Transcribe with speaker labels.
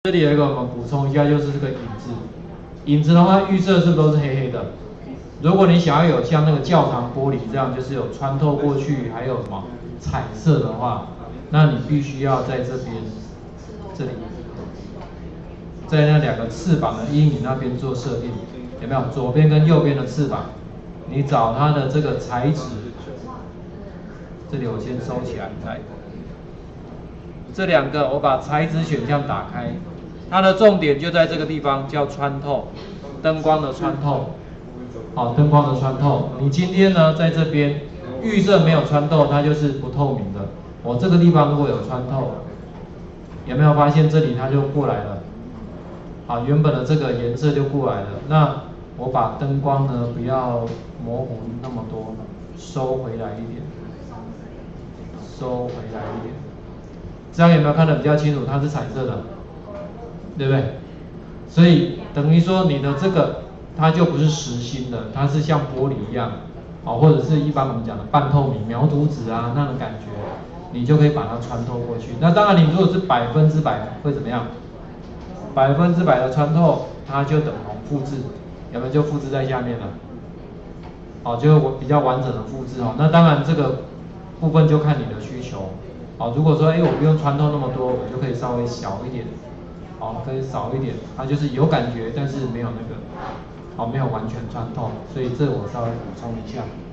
Speaker 1: 这里有一个我们补充一下，就是这个影子。影子的话，预设是不是都是黑黑的？如果你想要有像那个教堂玻璃这样，就是有穿透过去，还有什么彩色的话，那你必须要在这边，这里，在那两个翅膀的阴影那边做设定，有没有？左边跟右边的翅膀，你找它的这个材质，这里我先收起来，来，这两个我把材质选项打开。它的重点就在这个地方，叫穿透，灯光的穿透。好，灯光的穿透。你今天呢，在这边预设没有穿透，它就是不透明的。我这个地方如果有穿透，有没有发现这里它就过来了？好，原本的这个颜色就过来了。那我把灯光呢不要模糊那么多，收回来一点，收回来一点。这样有没有看得比较清楚？它是彩色的。对不对？所以等于说你的这个它就不是实心的，它是像玻璃一样，哦，或者是一般我们讲的半透明描图纸啊那种感觉，你就可以把它穿透过去。那当然，你如果是100%会怎么样？100%的穿透，它就等同复制，有没有就复制在下面了？好，就比较完整的复制哦。那当然这个部分就看你的需求。好，如果说我不用穿透那么多，我就可以稍微小一点。好，可以少一点，它就是有感觉，但是没有那个，好，没有完全穿透，所以这我稍微补充一下。